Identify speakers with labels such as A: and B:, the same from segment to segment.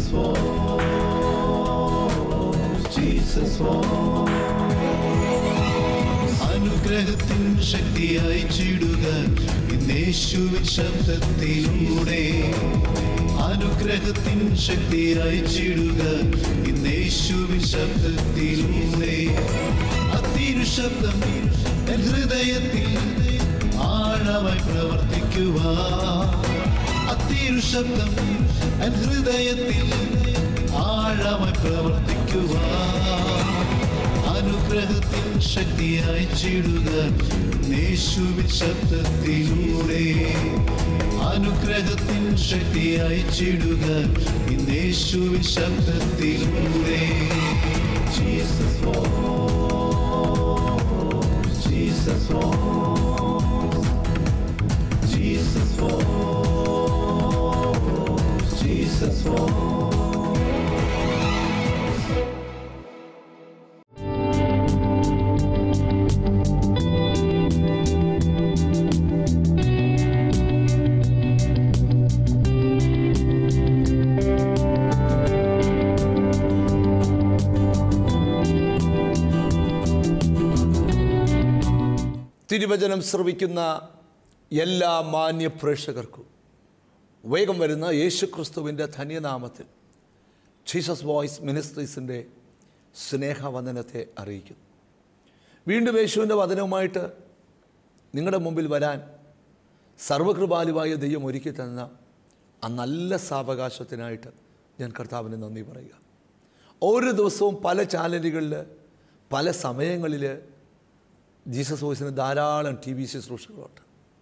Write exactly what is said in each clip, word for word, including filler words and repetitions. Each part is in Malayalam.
A: Jesus falls, Jesus falls. അനുഗ്രഹത്തിൻ ശക്തി അയച്ചിടുക യേശുവിൻ ശബ്ദത്തിലൂടെ. അനുഗ്രഹത്തിൻ ശക്തി അയച്ചിടുക യേശുവിൻ ശബ്ദത്തിലൂടെ. അതിരു ശബ്ദം എൻ ഹൃദയത്തിൽ ആഴമായി പ്രവർത്തിക്കുക. അതിരു ശബ്ദം എൻ ഹൃദയത്തിൽ ആഴമായി പ്രവർത്തിക്കുക. അനുഗ്രഹത്തിൻ ശക്തി അയച്ചിടുക യേശുവിൻ ശബ്ദത്തിലൂടെ. അനുഗ്രഹത്തിൻ ശക്തി അയച്ചിടുക യേശുവിൻ ശബ്ദത്തിലൂടെ. Jesus falls, Jesus falls, Jesus falls, Jesus falls.
B: തിരുവചനം ശ്രവിക്കുന്ന എല്ലാ മാന്യ പ്രേക്ഷകർക്കും വേഗം വരുന്ന യേശുക്രിസ്തുവിൻ്റെ ധന്യനാമത്തിൽ ജീസസ് വോയിസ് മിനിസ്ട്രീസിൻ്റെ സ്നേഹവന്ദനത്തെ അറിയിക്കുന്നു. വീണ്ടും യേശുവിൻ്റെ വചനവുമായിട്ട് നിങ്ങളുടെ മുമ്പിൽ വരാൻ സർവകൃപാലുവായ ദൈവം ഒരുക്കി തന്ന ആ നല്ല സാവകാശത്തിനായിട്ട് ഞാൻ കർത്താവിന് നന്ദി പറയുക. ഓരോ ദിവസവും പല ചാനലുകളിൽ പല സമയങ്ങളിൽ ജീസസ് വോയിസിന് ധാരാളം ടി വി ശുശ്രൂഷകളുണ്ട്.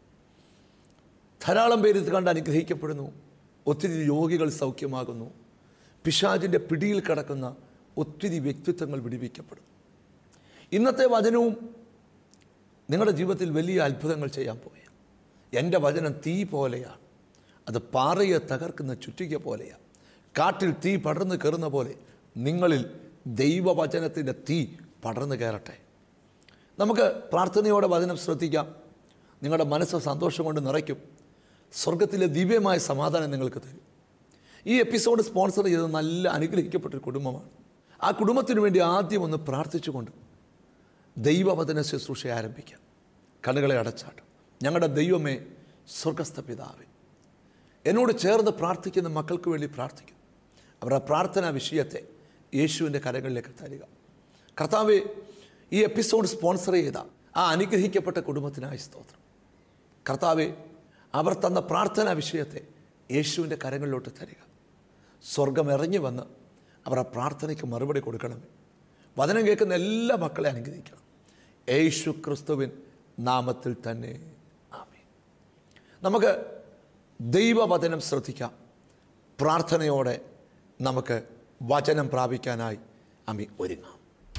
B: ധാരാളം പേര് ഇത് കണ്ട് അനുഗ്രഹിക്കപ്പെടുന്നു. ഒത്തിരി രോഗികൾ സൗഖ്യമാകുന്നു. പിശാചിൻ്റെ പിടിയിൽ കിടക്കുന്ന ഒത്തിരി വ്യക്തിത്വങ്ങൾ വിടുവിക്കപ്പെടുന്നു. ഇന്നത്തെ വചനവും നിങ്ങളുടെ ജീവിതത്തിൽ വലിയ അത്ഭുതങ്ങൾ ചെയ്യാൻ പോയ എൻ്റെ വചനം തീ പോലെയാണ്. അത് പാറയെ തകർക്കുന്ന ചുറ്റിക പോലെയാണ്. കാട്ടിൽ തീ പടർന്നു കയറുന്ന പോലെ നിങ്ങളിൽ ദൈവവചനത്തിൻ്റെ തീ പടർന്നു കയറട്ടെ. നമുക്ക് പ്രാർത്ഥനയോടെ വചനം ശ്രദ്ധിക്കാം. നിങ്ങളുടെ മനസ്സ് സന്തോഷം കൊണ്ട് നിറയ്ക്കും. സ്വർഗത്തിലെ ദിവ്യമായ സമാധാനം നിങ്ങൾക്ക് തരും. ഈ എപ്പിസോഡ് സ്പോൺസർ ചെയ്ത് നല്ല അനുഗ്രഹിക്കപ്പെട്ടൊരു കുടുംബമാണ്. ആ കുടുംബത്തിന് വേണ്ടി ആദ്യം ഒന്ന് പ്രാർത്ഥിച്ചുകൊണ്ട് ദൈവവചന ശുശ്രൂഷ ആരംഭിക്കാം. കണ്ണുകളെ അടച്ചാട്ടും. ഞങ്ങളുടെ ദൈവമേ, സ്വർഗസ്ഥ പിതാവേ, എന്നോട് ചേർന്ന് പ്രാർത്ഥിക്കുന്ന മക്കൾക്ക് വേണ്ടി പ്രാർത്ഥിക്കുന്നു. അവരുടെ പ്രാർത്ഥനാ വിഷയത്തെ യേശുവിൻ്റെ കരങ്ങളിലേക്ക് തരിക. കർത്താവേ, ഈ എപ്പിസോഡ് സ്പോൺസർ ചെയ്ത ആ അനുഗ്രഹിക്കപ്പെട്ട കുടുംബത്തിനായി സ്തോത്രം. കർത്താവേ, അവർ തന്ന പ്രാർത്ഥനാ വിഷയത്തെ യേശുവിൻ്റെ കരങ്ങളിലോട്ട് തരിക. സ്വർഗം ഇറങ്ങി വന്ന് അവരുടെ പ്രാർത്ഥനയ്ക്ക് മറുപടി കൊടുക്കണമേ. വചനം കേൾക്കുന്ന എല്ലാ മക്കളെ അനുഗ്രഹിക്കണം. യേശു ക്രിസ്തുവിൻ നാമത്തിൽ തന്നെ ആമേൻ. നമുക്ക് ദൈവവചനം ശ്രദ്ധിക്കാം. പ്രാർത്ഥനയോടെ നമുക്ക് വചനം പ്രാപിക്കാനായി ആമേൻ ഒരുങ്ങാം.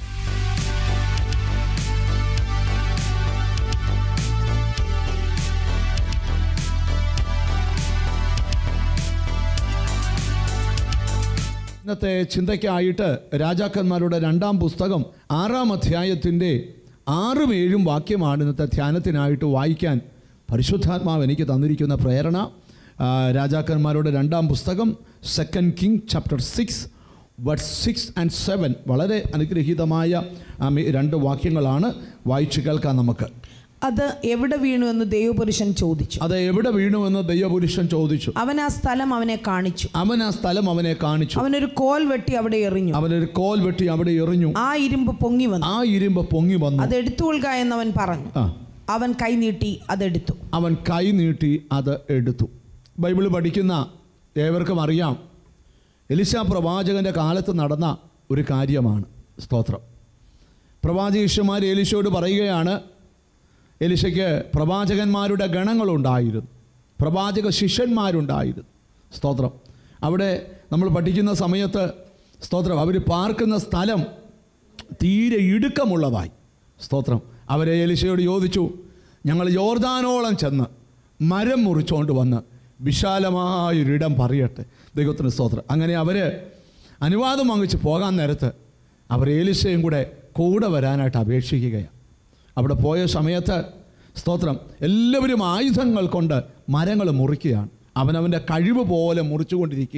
C: ഇന്നത്തെ ചിന്തയ്ക്കായിട്ട് രാജാക്കന്മാരുടെ രണ്ടാം പുസ്തകം ആറാം അധ്യായത്തിൻ്റെ ആറും ഏഴും വാക്യമാണ് ഇന്നത്തെ ധ്യാനത്തിനായിട്ട് വായിക്കാൻ പരിശുദ്ധാത്മാവ് എനിക്ക് തന്നിരിക്കുന്ന പ്രേരണ. രാജാക്കന്മാരുടെ രണ്ടാം പുസ്തകം second king chapter six verse six and seven വളരെ അനുഗ്രഹീതമായ രണ്ട് വാക്യങ്ങളാണ്. വായിച്ചു കേൾക്കാം നമുക്ക്.
D: അത് എവിടെ വീണു എന്ന് ദൈവപുരുഷൻ ചോദിച്ചു.
C: അത് എവിടെ വീണു എന്ന് ദൈവപുരുഷൻ ചോദിച്ചു.
D: അവൻ ആ സ്ഥലം അവനെ കാണിച്ചു.
C: അവൻ ആ സ്ഥലം അവനെ കാണിച്ചു.
D: അവനൊരു കോൽ വെട്ടി അവിടെ എറിഞ്ഞു.
C: അവനൊരു കോൽ വെട്ടി അവിടെ എറിഞ്ഞു.
D: ആ ഇരുമ്പ് പൊങ്ങി വന്നു.
C: ആ ഇരുമ്പ് പൊങ്ങി വന്നു.
D: അത് എടുത്തുകൊള്ളുക എന്നവൻ പറഞ്ഞു. അവൻ കൈ നീട്ടി അതെടുത്തു.
C: അവൻ കൈ നീട്ടി അത് എടുത്തു. ബൈബിൾ പഠിക്കുന്ന ഏവർക്കും അറിയാം, എലിശ പ്രവാചകന്റെ കാലത്ത് നടന്ന ഒരു കാര്യമാണ്. സ്തോത്രം. പ്രവാചകന്മാർ എലിശയോട് പറയുകയാണ്, എലിശയ്ക്ക് പ്രവാചകന്മാരുടെ ഗണങ്ങളുണ്ടായിരുന്നു, പ്രവാചക ശിഷ്യന്മാരുണ്ടായിരുന്നു. സ്തോത്രം. അവിടെ നമ്മൾ പഠിക്കുന്ന സമയത്ത് സ്തോത്രം അവർ പാർക്കുന്ന സ്ഥലം തീരെ ഇടുക്കമുള്ളതായി. സ്തോത്രം. അവരെ എലിശയോട് ചോദിച്ചു, ഞങ്ങൾ യോർദാനോളം ചെന്ന് മരം മുറിച്ചുകൊണ്ട് വന്ന് വിശാലമായൊരിടം പറയട്ടെ. ദൈവത്തിന് സ്തോത്രം. അങ്ങനെ അവർ അനുവാദം വാങ്ങിച്ച് പോകാൻ നേരത്ത് അവർ എലിശയും കൂടെ കൂടെ വരാനായിട്ട് അപേക്ഷിക്കുകയാണ്. അവിടെ പോയ സമയത്ത് സ്തോത്രം എല്ലാവരും ആയുധങ്ങൾ കൊണ്ട് മരങ്ങൾ മുറിക്കുകയാണ്. അവനവൻ്റെ കഴിവ് പോലെ മുറിച്ചുകൊണ്ടിരിക്കുകയാണ്.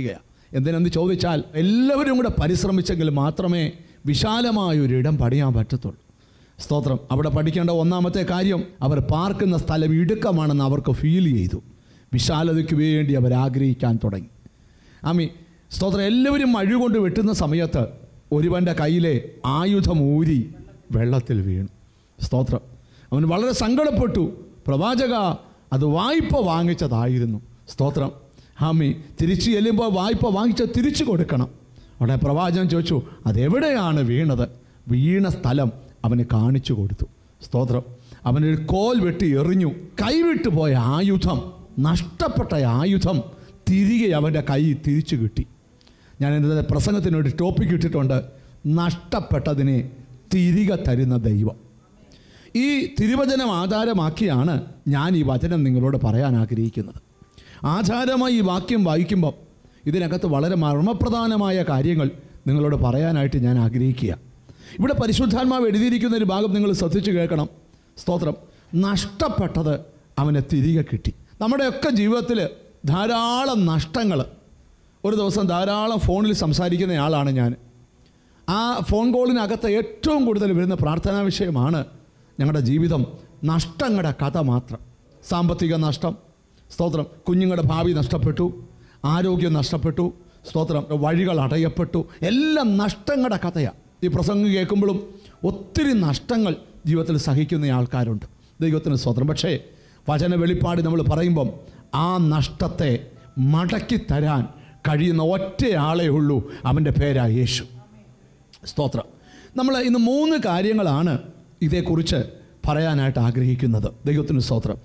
C: എന്തിനെന്ന് ചോദിച്ചാൽ എല്ലാവരും കൂടെ പരിശ്രമിച്ചെങ്കിൽ മാത്രമേ വിശാലമായൊരിടം പണിയാൻ പറ്റത്തുള്ളൂ. സ്തോത്രം. അവിടെ പഠിക്കേണ്ട ഒന്നാമത്തെ കാര്യം, അവർ പാർക്കുന്ന സ്ഥലം ഇടുക്കമാണെന്ന് അവർക്ക് ഫീൽ ചെയ്തു. വിശാലതയ്ക്ക് വേണ്ടി അവർ ആഗ്രഹിക്കാൻ തുടങ്ങി. ആമി സ്തോത്രം. എല്ലാവരും മഴ കൊണ്ട് വെട്ടുന്ന സമയത്ത് ഒരുവൻ്റെ കയ്യിലെ ആയുധം ഊരി വെള്ളത്തിൽ വീണു. സ്തോത്രം. അവൻ വളരെ സങ്കടപ്പെട്ടു. പ്രവാചക, അത് വായ്പ വാങ്ങിച്ചതായിരുന്നു. സ്തോത്രം. ആമി തിരിച്ചു ചെല്ലുമ്പോൾ വായ്പ വാങ്ങിച്ച തിരിച്ചു കൊടുക്കണം. അവിടെ പ്രവാചകൻ ചോദിച്ചു, അതെവിടെയാണ് വീണത്? വീണ സ്ഥലം അവന് കാണിച്ചു കൊടുത്തു. സ്തോത്രം. അവനൊരു കോൽ വെട്ടി എറിഞ്ഞു. കൈവിട്ടു പോയ ആയുധം, നഷ്ടപ്പെട്ട ആയുധം തിരികെ അവൻ്റെ കൈ തിരിച്ചു കിട്ടി. ഞാൻ എൻ്റെ പ്രസംഗത്തിനൊരു ടോപ്പിക് ഇട്ടിട്ടുണ്ട്, നഷ്ടപ്പെട്ടതിനെ തിരികെ തരുന്ന ദൈവം. ഈ തിരുവചനം ആധാരമാക്കിയാണ് ഞാൻ ഈ വചനം നിങ്ങളോട് പറയാൻ ആഗ്രഹിക്കുന്നത്. ആധാരമായി ഈ വാക്യം വായിക്കുമ്പം ഇതിനകത്ത് വളരെ മർമ്മപ്രധാനമായ കാര്യങ്ങൾ നിങ്ങളോട് പറയാനായിട്ട് ഞാൻ ആഗ്രഹിക്കുക. ഇവിടെ പരിശുദ്ധാത്മാവ് എഴുതിയിരിക്കുന്ന ഒരു ഭാഗം നിങ്ങൾ ശ്രദ്ധിച്ച് കേൾക്കണം. സ്തോത്രം. നഷ്ടപ്പെട്ടത് അവനെ തിരികെ കിട്ടി. നമ്മുടെയൊക്കെ ജീവിതത്തിൽ ധാരാളം നഷ്ടങ്ങൾ. ഒരു ദിവസം ധാരാളം ഫോണിൽ സംസാരിക്കുന്ന ആളാണ് ഞാൻ. ആ ഫോൺ കോളിനകത്ത് ഏറ്റവും കൂടുതൽ വരുന്ന പ്രാർത്ഥനാ വിഷയമാണ് ഞങ്ങളുടെ ജീവിതം നഷ്ടങ്ങളുടെ കഥ മാത്രം. സാമ്പത്തിക നഷ്ടം, സ്തോത്രം. കുഞ്ഞുങ്ങളുടെ ഭാവി നഷ്ടപ്പെട്ടു, ആരോഗ്യം നഷ്ടപ്പെട്ടു, സ്തോത്രം. വഴികൾ അടയപ്പെട്ടു, എല്ലാം നഷ്ടങ്ങളുടെ കഥയാണ്. ഈ പ്രസംഗം കേൾക്കുമ്പോഴും ഒത്തിരി നഷ്ടങ്ങൾ ജീവിതത്തിൽ സഹിക്കുന്ന ആൾക്കാരുണ്ട്. ദൈവത്തിന് സ്തോത്രം. പക്ഷേ വചന വെളിപ്പാട് നമ്മൾ പറയുമ്പം ആ നഷ്ടത്തെ മടക്കി തരാൻ കഴിയുന്ന ഒറ്റയാളേ ഉള്ളൂ. അവൻ്റെ പേരാ യേശു. സ്തോത്രം. നമ്മൾ ഇന്ന് മൂന്ന് കാര്യങ്ങളാണ് ഇതേക്കുറിച്ച് പറയാനായിട്ട് ആഗ്രഹിക്കുന്നത്. ദൈവത്തിന് സ്തോത്രം.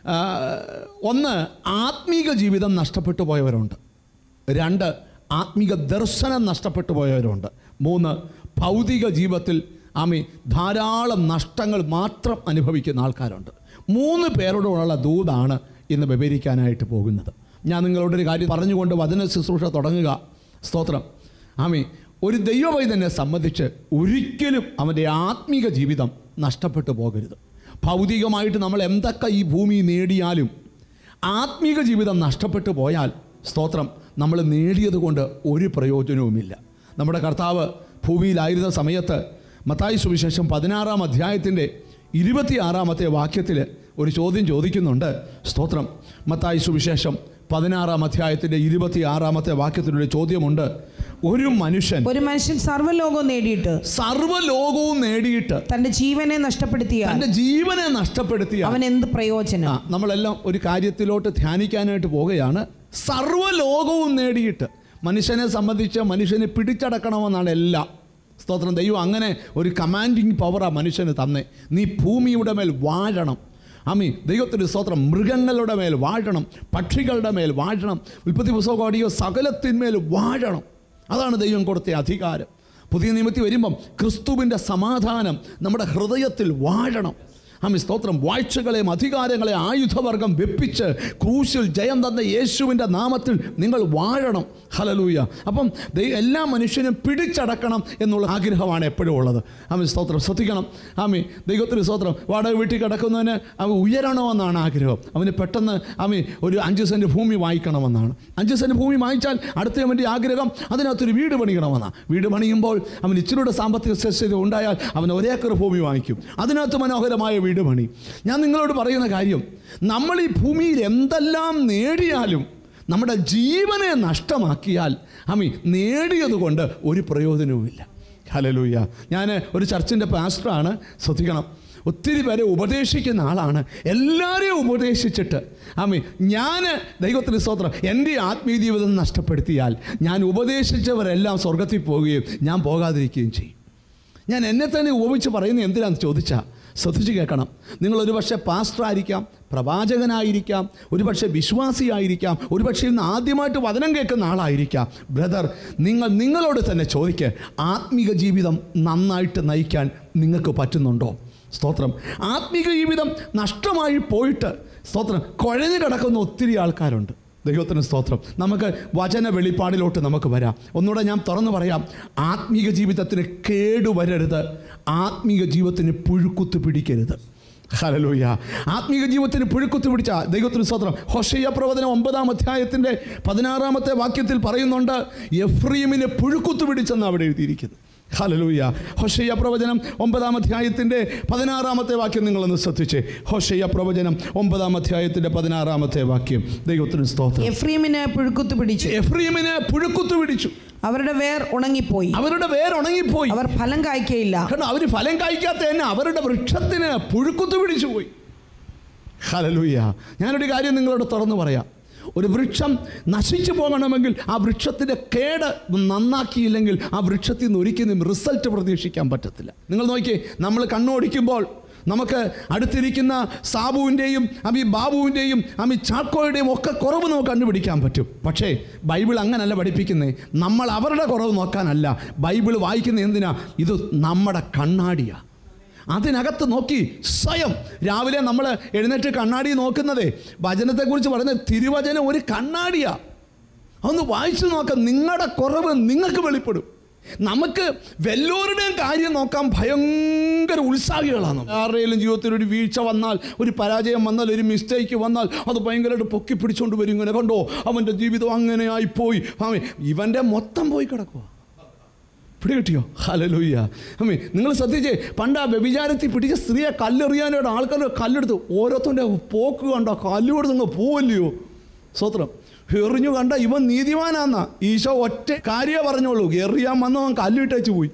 C: ഒന്ന്, ആത്മീക ജീവിതം നഷ്ടപ്പെട്ടു പോയവരുണ്ട്. രണ്ട്, ആത്മീക ദർശനം നഷ്ടപ്പെട്ടു പോയവരുണ്ട്. മൂന്ന്, ഭൗതിക ജീവിതത്തിൽ ആമി ധാരാളം നഷ്ടങ്ങൾ മാത്രം അനുഭവിക്കുന്ന ആൾക്കാരുണ്ട്. മൂന്ന് പേരോടുള്ള ദൂതാണ് ഇന്ന് വിവരിക്കാനായിട്ട് പോകുന്നത്. ഞാൻ നിങ്ങളോടൊരു കാര്യം പറഞ്ഞുകൊണ്ട് വചന ശുശ്രൂഷ തുടങ്ങുക. സ്തോത്രം. ആമി ഒരു ദൈവവൈതനെ സംബന്ധിച്ച് ഒരിക്കലും അവൻ്റെ ആത്മീക ജീവിതം നഷ്ടപ്പെട്ടു പോകരുത്. ഭൗതികമായിട്ട് നമ്മൾ എന്തൊക്കെ ഈ ഭൂമി നേടിയാലും ആത്മീക ജീവിതം നഷ്ടപ്പെട്ടു പോയാൽ, സ്തോത്രം, നമ്മൾ നേടിയത് കൊണ്ട് ഒരു പ്രയോജനവുമില്ല. നമ്മുടെ കർത്താവ് ഭൂമിയിലായിരുന്ന സമയത്ത് മത്തായി സുവിശേഷം പതിനാറാം അധ്യായത്തിൻ്റെ ഇരുപത്തിയാറാമത്തെ വാക്യത്തിൽ ഒരു ചോദ്യം ചോദിക്കുന്നുണ്ട്. സ്തോത്രം. മത്തായി സുവിശേഷം പതിനാറാം അധ്യായത്തിൻ്റെ ഇരുപത്തിയാറാമത്തെ വാക്യത്തിലൊരു ചോദ്യമുണ്ട്. ഒരു മനുഷ്യൻ
D: ഒരു മനുഷ്യൻ സർവ്വലോകവും നേടിയിട്ട്
C: സർവ്വലോകവും നേടിയിട്ട്
D: തന്റെ ജീവനെ നഷ്ടപ്പെടുത്തിയ
C: തന്റെ ജീവനെ നഷ്ടപ്പെടുത്തിയ
D: അവൻ എന്ത് പ്രയോജനം?
C: നമ്മളെല്ലാം ഒരു കാര്യത്തിലോട്ട് ധ്യാനിക്കാനായിട്ട് പോവുകയാണ്. സർവ്വലോകവും നേടിയിട്ട് മനുഷ്യനെ സംബന്ധിച്ച് മനുഷ്യനെ പിടിച്ചടക്കണമെന്നാണ് എല്ലാം. സ്തോത്രം. ദൈവം അങ്ങനെ ഒരു കമാൻഡിങ് പവറാണ് മനുഷ്യന് തന്നെ. നീ ഭൂമിയുടെ മേൽ വാഴണം. ആമീ ദൈവത്തിൻ്റെ സ്തോത്രം. മൃഗങ്ങളുടെ മേൽ വാഴണം, പക്ഷികളുടെ മേൽ വാഴണം, ഉൽപ്പത്തി പുസ്തകോടിയോ സകലത്തിന്മേൽ വാഴണം. അതാണ് ദൈവം കൊടുത്ത അധികാരം. പുതിയ നിയമത്തിൽ വരുമ്പം ക്രിസ്തുവിൻ്റെ സമാധാനം നമ്മുടെ ഹൃദയത്തിൽ വാഴണം. ആമീ സ്തോത്രം. വാഴ്ചകളെയും അധികാരങ്ങളെ ആയുധവർഗം വെപ്പിച്ച് ക്രൂശിൽ ജയം തന്ന യേശുവിൻ്റെ നാമത്തിൽ നിങ്ങൾ വാഴണം. ഹല്ലേലൂയ. അപ്പം എല്ലാ മനുഷ്യനും പിടിച്ചടക്കണം എന്നുള്ള ആഗ്രഹമാണ് എപ്പോഴും ഉള്ളത്. ആമീ സ്തോത്രം. ശ്രദ്ധിക്കണം. ആമീ ദൈവത്തിന് സ്തോത്രം. വാടക വീട്ടിൽ കിടക്കുന്നവന് അവൻ ഉയരണമെന്നാണ് ആഗ്രഹം. അവന് പെട്ടെന്ന് ആമീ ഒരു അഞ്ച് സെൻറ്റ് ഭൂമി വാങ്ങിക്കണമെന്നാണ്. അഞ്ച് സെൻറ്റ് ഭൂമി വാങ്ങിച്ചാൽ അടുത്തവൻ്റെ ആഗ്രഹം അതിനകത്തൊരു വീട് പണിയണമെന്നാണ്. വീട് പണിയുമ്പോൾ അവൻ ഇച്ചിരിയുടെ സാമ്പത്തിക സ്ഥിതി ഉണ്ടായാൽ അവൻ ഒരേക്കർ ഭൂമി വാങ്ങിക്കും. അതിനകത്ത് മനോഹരമായ വീട് പണി. ഞാൻ നിങ്ങളോട് പറയുന്ന കാര്യം, നമ്മൾ ഈ ഭൂമിയിൽ എന്തെല്ലാം നേടിയാലും നമ്മുടെ ജീവനെ നഷ്ടമാക്കിയാൽ ആമീ നേടിയത് കൊണ്ട് ഒരു പ്രയോജനവുമില്ല. ഹല്ലേലൂയ. ഞാൻ ഒരു ചർച്ചിൻ്റെ പാസ്റ്ററാണ്. ശ്രദ്ധിക്കണം. ഒത്തിരി പേരെ ഉപദേശിക്കുന്ന ആളാണ്. എല്ലാവരെയും ഉപദേശിച്ചിട്ട് ആമീ ഞാൻ ദൈവത്തിന് സ്തോത്രം എൻ്റെ ആത്മീയ ജീവിതം നഷ്ടപ്പെടുത്തിയാൽ ഞാൻ ഉപദേശിച്ചവരെല്ലാം സ്വർഗത്തിൽ പോവുകയും ഞാൻ പോകാതിരിക്കുകയും ചെയ്യും. ഞാൻ എന്നെ തന്നെ ഉപമിച്ച് പറയുന്നത് എന്തിനാണെന്ന് ചോദിച്ചാൽ, ശ്രദ്ധിച്ച് കേൾക്കണം. നിങ്ങളൊരു പക്ഷേ പാസ്റ്ററായിരിക്കാം, പ്രവാചകനായിരിക്കാം, ഒരുപക്ഷെ വിശ്വാസിയായിരിക്കാം, ഒരുപക്ഷെ ഇന്ന് ആദ്യമായിട്ട് വചനം കേൾക്കുന്ന ആളായിരിക്കാം. ബ്രദർ, നിങ്ങൾ നിങ്ങളോട് തന്നെ ചോദിക്കുക, ആത്മീക ജീവിതം നന്നായിട്ട് നയിക്കാൻ നിങ്ങൾക്ക് പറ്റുന്നുണ്ടോ? സ്തോത്രം. ആത്മീക ജീവിതം നഷ്ടമായി പോയിട്ട് സ്തോത്രം കുഴഞ്ഞു കിടക്കുന്ന ഒത്തിരി ആൾക്കാരുണ്ട്. ദൈവത്തിന് സ്തോത്രം. നമുക്ക് വചന വെളിപ്പാടിലോട്ട് നമുക്ക് വരാം. ഒന്നുകൂടെ ഞാൻ തുറന്നു പറയാം. ആത്മീക ജീവിതത്തിന് കേടുവരരുത്, ആത്മീക ജീവിതത്തിന് പുഴുക്കുത്ത് പിടിക്കരുത്. ഹല്ലേലൂയ. ആത്മീക ജീവിതത്തിന് പുഴുക്കുത്തു പിടിച്ച ദൈവത്തിന് സ്തോത്രം. ഹോശയ്യ പ്രവചനം ഒമ്പതാം അധ്യായത്തിൻ്റെ പതിനാറാമത്തെ വാക്യത്തിൽ പറയുന്നുണ്ട്, എഫ്രീമിനെ പുഴുക്കുത്തു പിടിച്ചെന്ന് അവിടെ എഴുതിയിരിക്കുന്നു. ഹല്ലേലൂയ. ഹോശയ്യ പ്രവചനം ഒമ്പതാം അധ്യായത്തിൻ്റെ പതിനാറാമത്തെ വാക്യം നിങ്ങളൊന്ന് ശ്രദ്ധിച്ചേ. ഹോശയ്യ പ്രവചനം ഒമ്പതാം അധ്യായത്തിൻ്റെ പതിനാറാമത്തെ വാക്യം. ദൈവത്തിന് സ്തോത്രം.
D: എഫ്രീമിന് പുഴുക്കുത്തു പിടിച്ചു.
C: എഫ്രീമിനെ പുഴുക്കുത്തു പിടിച്ചു.
D: അവരുടെ വേർ ഉണങ്ങിപ്പോയി.
C: അവരുടെ വേർ ഉണങ്ങിപ്പോയി.
D: അവർ ഫലം കായ്ക്കയില്ല.
C: കാരണം അവർ ഫലം കായ്ക്കാത്ത തന്നെ അവരുടെ വൃക്ഷത്തിന് പുഴുക്കുത്തു പിടിച്ചു പോയി. ഹല്ലേലൂയ. ഞാനൊരു കാര്യം നിങ്ങളോട് തുറന്നു പറയാം. ഒരു വൃക്ഷം നശിച്ചു പോകണമെങ്കിൽ ആ വൃക്ഷത്തിൻ്റെ കേട് നന്നാക്കിയില്ലെങ്കിൽ ആ വൃക്ഷത്തിൽ നിന്ന് ഒരിക്കലും റിസൾട്ട് പ്രതീക്ഷിക്കാൻ പറ്റത്തില്ല. നിങ്ങൾ നോക്കിയേ, നമ്മൾ കണ്ണോടിക്കുമ്പോൾ നമുക്ക് അടുത്തിരിക്കുന്ന സാബുവിൻ്റെയും അമ്മി ബാബുവിൻ്റെയും അമ്മി ചാക്കോയുടെയും ഒക്കെ കുറവ് നമുക്ക് കണ്ടുപിടിക്കാൻ പറ്റും. പക്ഷേ ബൈബിൾ അങ്ങനല്ല പഠിപ്പിക്കുന്നത്. നമ്മൾ അവരുടെ കുറവ് നോക്കാനല്ല ബൈബിൾ വായിക്കുന്നത്. എന്തിനാ? ഇത് നമ്മുടെ കണ്ണാടിയാണ്. അതിനകത്ത് നോക്കി സ്വയം രാവിലെ നമ്മൾ എഴുന്നേറ്റ് കണ്ണാടി നോക്കുന്നതേ വചനത്തെക്കുറിച്ച് പറയുന്നത് തിരുവചനം ഒരു കണ്ണാടിയാണ്. അതൊന്ന് വായിച്ചു നോക്കാം. നിങ്ങളുടെ കുറവ് നിങ്ങൾക്ക് വെളിപ്പെടും. നമുക്ക് വല്ലവരുടെയും കാര്യം നോക്കാൻ ഭയങ്കര ഉത്സാഹികളാണ്. ആരുടെയും ജീവിതത്തിൽ ഒരു വീഴ്ച വന്നാൽ, ഒരു പരാജയം വന്നാൽ, ഒരു മിസ്റ്റേക്ക് വന്നാൽ അത് ഭയങ്കരമായിട്ട് പൊക്കി പിടിച്ചുകൊണ്ട് വരും. ഇങ്ങനെ കണ്ടോ അവൻ്റെ ജീവിതം അങ്ങനെ ആയിപ്പോയി, അവൻ ഇവൻ്റെ മൊത്തം പോയി കിടക്കുക. പിടി കിട്ടിയോ? ഹല്ലേലൂയ. അമ്മേ നിങ്ങൾ ശ്രദ്ധിച്ചേ, പണ്ട് ആ വ്യഭിചാരത്തിൽ പിടിച്ച സ്ത്രീയെ കല്ലെറിയാനായിട്ട് ആൾക്കാർ കല്ലെടുത്ത് ഓരോരുത്തൻ്റെ പോക്ക് കണ്ടോ കല്ലുകൊടുത്ത് നിങ്ങൾ പോവല്ലയോ? സ്വത്രം എറിഞ്ഞു കണ്ട ഇവൻ നീതിമാനാന്നാ ഈശോ ഒറ്റ കാര്യമേ പറഞ്ഞോളൂ. എറിയാൻ വന്നവൻ കല്ലിട്ടേച്ച് പോയി.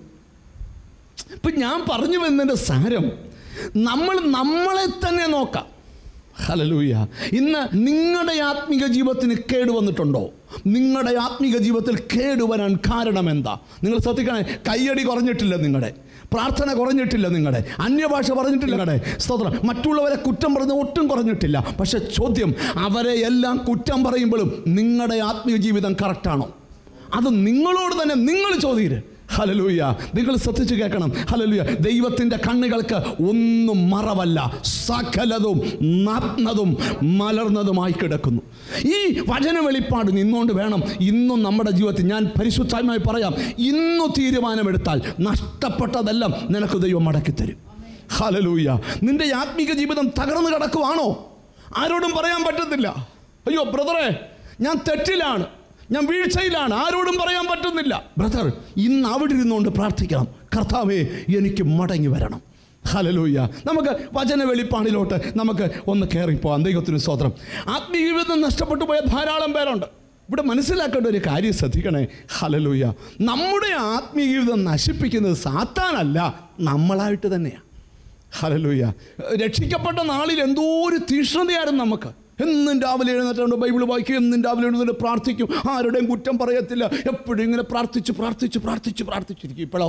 C: ഇപ്പം ഞാൻ പറഞ്ഞു വരുന്നതിൻ്റെ സാരം, നമ്മൾ നമ്മളെ തന്നെ നോക്കാം. ഹല്ലേലൂയ. ഇന്ന് നിങ്ങളുടെ ആത്മീക ജീവിതത്തിന് കേട് വന്നിട്ടുണ്ടോ? നിങ്ങളുടെ ആത്മീക ജീവിതത്തിൽ കേടുവരാൻ കാരണം എന്താ? നിങ്ങൾ ശ്രദ്ധിക്കണേ. കയ്യടി കുറഞ്ഞിട്ടില്ല, നിങ്ങളുടെ പ്രാർത്ഥന കുറഞ്ഞിട്ടില്ല, നിങ്ങളുടെ അന്യഭാഷ പറഞ്ഞിട്ടില്ല, നിങ്ങളുടെ സ്തോത്രം മറ്റുള്ളവരെ കുറ്റം പറഞ്ഞ ഒട്ടും കുറഞ്ഞിട്ടില്ല. പക്ഷെ ചോദ്യം, അവരെ എല്ലാം കുറ്റം പറയുമ്പോഴും നിങ്ങളുടെ ആത്മീയ ജീവിതം കറക്റ്റാണോ? അത് നിങ്ങളോട് തന്നെ നിങ്ങൾ ചോദിക്കരുത്. ഹല്ലേലൂയ. നിങ്ങൾ ശ്രദ്ധിച്ച് കേൾക്കണം. ഹല്ലേലൂയ. ദൈവത്തിൻ്റെ കണ്ണുകൾക്ക് ഒന്നും മറവല്ല, സകലതും നഗ്നതും മലർന്നതുമായി കിടക്കുന്നു. ഈ വചന വെളിപ്പാട് നിന്നുകൊണ്ട് വേണം ഇന്നും നമ്മുടെ ജീവിതത്തിൽ, ഞാൻ പരിശുദ്ധമായി പറയാം, ഇന്നു തീരുമാനമെടുത്താൽ നഷ്ടപ്പെട്ടതെല്ലാം നിനക്ക് ദൈവം മടക്കിത്തരും. ഹല്ലേലൂയ. നിന്റെ ആത്മീക ജീവിതം തകർന്നു കിടക്കുവാണോ? ആരോടും പറയാൻ പറ്റത്തില്ല. അയ്യോ ബ്രദറെ ഞാൻ തെറ്റിലാണ്, ഞാൻ വീഴ്ചയിലാണ്, ആരോടും പറയാൻ പറ്റുന്നില്ല. ബ്രദർ, ഇന്ന് അവിടെ ഇരുന്നുകൊണ്ട് പ്രാർത്ഥിക്കണം, കർത്താവേ എനിക്ക് മടങ്ങി വരണം. ഹല്ലേലൂയ. നമുക്ക് വചന വെളിപ്പാടിലോട്ട് നമുക്ക് ഒന്ന് കയറിപ്പോവാം. ദൈവത്തിന് സ്തോത്രം. ആത്മീയ ജീവിതം നഷ്ടപ്പെട്ടു പോയ ധാരാളം പേരുണ്ട്. ഇവിടെ മനസ്സിലാക്കേണ്ട ഒരു കാര്യം ശ്രദ്ധിക്കണേ. ഹല്ലേലൂയ. നമ്മുടെ ആത്മീയ ജീവിതം നശിപ്പിക്കുന്നത് സാത്താനല്ല, നമ്മളായിട്ട് തന്നെയാണ്. ഹല്ലേലൂയ. രക്ഷിക്കപ്പെട്ട നാളിൽ എന്തോ ഒരു തീക്ഷ്ണതയായിരുന്നു നമുക്ക്. എന്നും രാവിലെ എഴുന്നേറ്റുകൊണ്ട് ബൈബിൾ വായിക്കും, എന്നും രാവിലെ എഴുന്നേറ്റ് പ്രാർത്ഥിക്കും, ആരുടെയും കുറ്റം പറയത്തില്ല, എപ്പോഴും ഇങ്ങനെ പ്രാർത്ഥിച്ച് പ്രാർത്ഥിച്ച് പ്രാർത്ഥിച്ച് പ്രാർത്ഥിച്ചിരിക്കും. ഇപ്പോഴോ?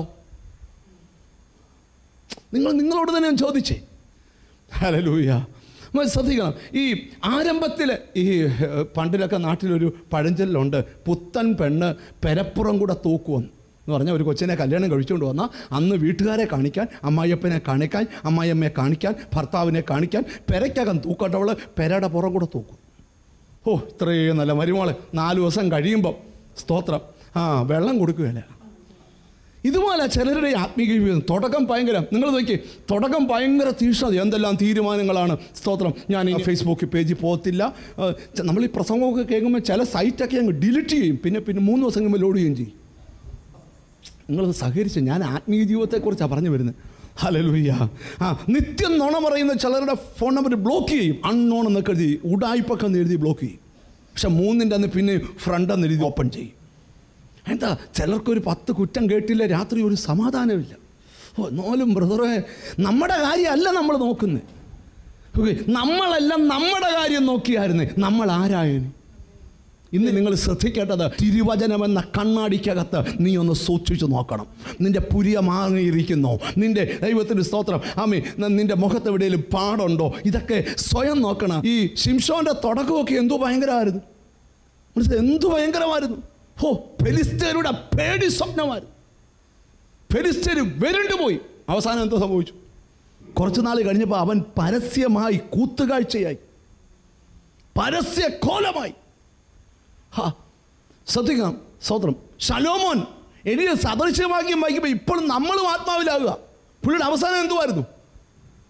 C: നിങ്ങൾ നിങ്ങളോട് തന്നെ ഞാൻ ചോദിച്ചേ. ഹല്ലേലൂയ. ശ്രദ്ധിക്കണം. ഈ ആരംഭത്തിൽ ഈ പണ്ടിലൊക്കെ നാട്ടിലൊരു പഴഞ്ചൊല്ലുണ്ട്, പുത്തൻ പെണ്ണ് പെരപ്പുറം കൂടെ തൂക്കുമെന്ന്. എന്ന് പറഞ്ഞാൽ ഒരു കൊച്ചിനെ കല്യാണം കഴിച്ചുകൊണ്ട് വന്നാൽ അന്ന് വീട്ടുകാരെ കാണിക്കാൻ, അമ്മായിയപ്പനെ കാണിക്കാൻ, അമ്മായിയമ്മയെ കാണിക്കാൻ, ഭർത്താവിനെ കാണിക്കാൻ പെരയ്ക്കകം തൂക്കട്ടവൾ പെരയുടെ പുറം കൂടെ തൂക്കും. ഓ ഇത്രയും നല്ല മരുമോളെ. നാല് ദിവസം കഴിയുമ്പം സ്തോത്രം ആ വെള്ളം കൊടുക്കുകയല്ല. ഇതുപോലെ ചിലരുടെ ആത്മീയ ജീവിതം തുടക്കം ഭയങ്കര, നിങ്ങൾ നോക്കി തുടക്കം ഭയങ്കര തീക്ഷ്ണത, എന്തെല്ലാം തീരുമാനങ്ങളാണ്. സ്തോത്രം. ഞാൻ ഈ ഫേസ്ബുക്ക് പേജിൽ പോകത്തില്ല. നമ്മൾ ഈ പ്രസംഗമൊക്കെ കേൾക്കുമ്പോൾ ചില സൈറ്റൊക്കെ അങ്ങ് ഡിലീറ്റ് ചെയ്യും, പിന്നെ പിന്നെ മൂന്ന് ദിവസം കഴിയുമ്പോൾ ലോഡ് ചെയ്യുകയും ചെയ്യും. നിങ്ങളത് സഹകരിച്ച്, ഞാൻ ആത്മീയ ജീവിതത്തെക്കുറിച്ചാണ് പറഞ്ഞു വരുന്നത്. ഹല്ലേലൂയ. ആ നിത്യം നുണ പറയുന്ന ചിലരുടെ ഫോൺ നമ്പർ ബ്ലോക്ക് ചെയ്യും. അൺനോൺ എന്നൊക്കെ എഴുതി, ഉടായ്പൊക്കെ എന്ന് എഴുതി ബ്ലോക്ക് ചെയ്യും. പക്ഷെ മൂന്നിൻ്റെ അന്ന് പിന്നെ ഫ്രണ്ട് എന്ന് എഴുതി ഓപ്പൺ ചെയ്യും. എന്താ? ചിലർക്കൊരു പത്ത് കുറ്റം കേട്ടില്ല, രാത്രി ഒരു സമാധാനമില്ല. ഓ നോലും ബ്രദറെ, നമ്മുടെ കാര്യമല്ല നമ്മൾ നോക്കുന്നത്. നമ്മളെല്ലാം നമ്മുടെ കാര്യം നോക്കിയായിരുന്നേ നമ്മൾ ആരായന്. ഇന്ന് നിങ്ങൾ ശ്രദ്ധിക്കേണ്ടത്, തിരുവചനമെന്ന കണ്ണാടിക്കകത്ത് നീ ഒന്ന് സൂക്ഷിച്ചു നോക്കണം. നിന്റെ പുരിയ മാറിയിരിക്കുന്നോ? നിന്റെ ദൈവത്തിൻ്റെ സ്തോത്രം ആമേ നിന്റെ മുഖത്തെവിടെയും പാടുണ്ടോ? ഇതൊക്കെ സ്വയം നോക്കണം. ഈ ശിംശോന്റെ തുടക്കമൊക്കെ എന്തോ ഭയങ്കരമായിരുന്നു. മനസ്സിലായി? എന്തു ഭയങ്കരമായിരുന്നു. ഓ ഫെലിസ്ത്യരുടെ പേടി സ്വപ്നമായിരുന്നു. ഫെലിസ്ത്യർ വെരുണ്ടുപോയി. അവസാനം എന്തോ സംഭവിച്ചു? കുറച്ചു നാൾ കഴിഞ്ഞപ്പോൾ അവൻ പരസ്യമായി കൂത്തുകാഴ്ചയായി, പരസ്യ കോലമായി. ഹാ ശ്രദ്ധിക്കണം. സ്തോത്രം. ശലോമോൻ എനിക്ക് സദൃശ്യവാക്യം വായിക്കുമ്പോൾ ഇപ്പോഴും നമ്മളും ആത്മാവിലാകുക. പുള്ളിയുടെ അവസാനം എന്തുമായിരുന്നു?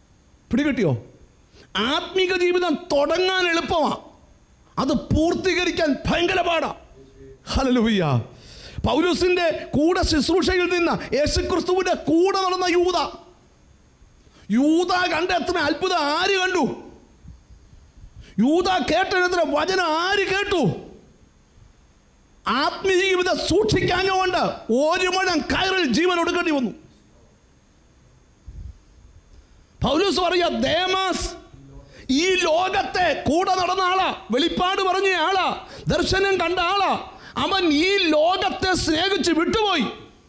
C: പിടികിട്ടിയോ? ആത്മീക ജീവിതം തുടങ്ങാൻ എളുപ്പമാണ്, അത് പൂർത്തീകരിക്കാൻ ഭയങ്കര പാടാ. ഹല്ലേലൂയ. പൗലോസിന്റെ കൂടെ ശുശ്രൂഷയിൽ നിന്ന് യേശുക്രിസ്തുവിന്റെ കൂടെ നടന്ന യൂദ യൂദ കണ്ട എത്ര അത്ഭുതം ആര് കണ്ടു? യൂദ കേട്ടെത്ര വചനം ആര് കേട്ടു? ആത്മീയ ജീവിതം സൂക്ഷിക്കാഞ്ഞുകൊണ്ട് ഒരു മുഴം കയറിൽ ജീവൻ ഒടുക്കേണ്ടി വന്നു. പൗലോസ് പറയാ, ദേമാസ് ഈ ലോകത്തെ കൂടെ നടന്ന ആളാ, വെളിപ്പാട് പറഞ്ഞ ആളാ, ദർശനം കണ്ട ആളാ. അവൻ ഈ ലോകത്തെ സ്നേഹിച്ച് വിട്ടുപോയി.